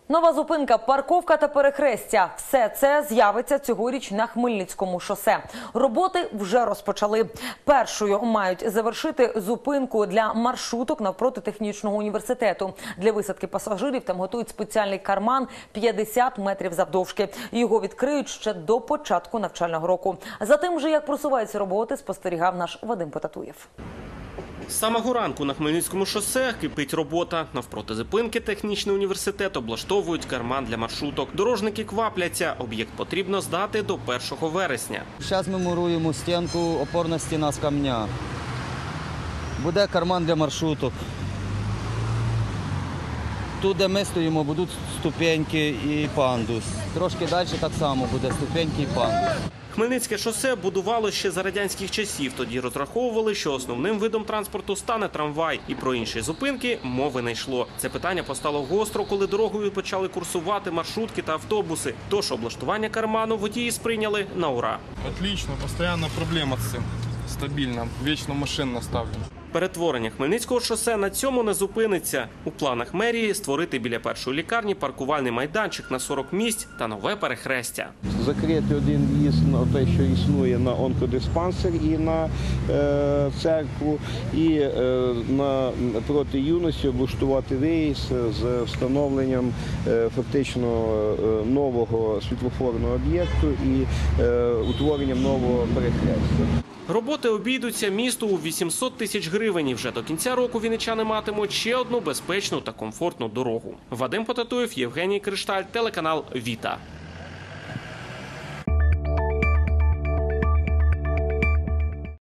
Нова зупинка, парковка та перехрестя – все це з'явиться цьогоріч на Хмельницькому шосе. Роботи вже розпочали. Першою мають завершити зупинку для маршруток навпроти технічного університету. Для висадки пасажирів там готують спеціальний карман 50 метрів завдовжки. Його відкриють ще до початку навчального року. За тим же, як просуваються роботи, спостерігав наш Вадим Потатуєв. З самого ранку на Хмельницькому шосе кипить робота. Навпроти зупинки технічний університет облаштовують карман для маршруток. Дорожники квапляться. Об'єкт потрібно здати до 1 вересня. Зараз ми муруємо стінку, опорна стіна з камня. Буде карман для маршруток. Тут, де ми стоїмо, будуть ступеньки і пандус. Трошки далі так само буде ступеньки і пандус. Хмельницьке шосе будувало ще за радянських часів. Тоді розраховували, що основним видом транспорту стане трамвай. І про інші зупинки мови не йшло. Це питання постало гостро, коли дорогою почали курсувати маршрутки та автобуси. Тож облаштування карману водії сприйняли на ура. Отлично, постійна проблема з цим. Стабільно, вічно машин наставлено. Перетворення Хмельницького шосе на цьому не зупиниться. У планах мерії створити біля першої лікарні паркувальний майданчик на 40 місць та нове перехрестя. Закрити один в'їзд на те, що існує на онкодиспансер і на церкву, і проти юності облаштувати виїзд з встановленням фактично нового світлофорного об'єкту і утворенням нового перехрестя. Роботи обійдуться місту у 800 тисяч гривень. І вже до кінця року вінничани матимуть ще одну безпечну та комфортну дорогу. Вадим Потатуєв, Євгеній Кришталь, телеканал «Віта».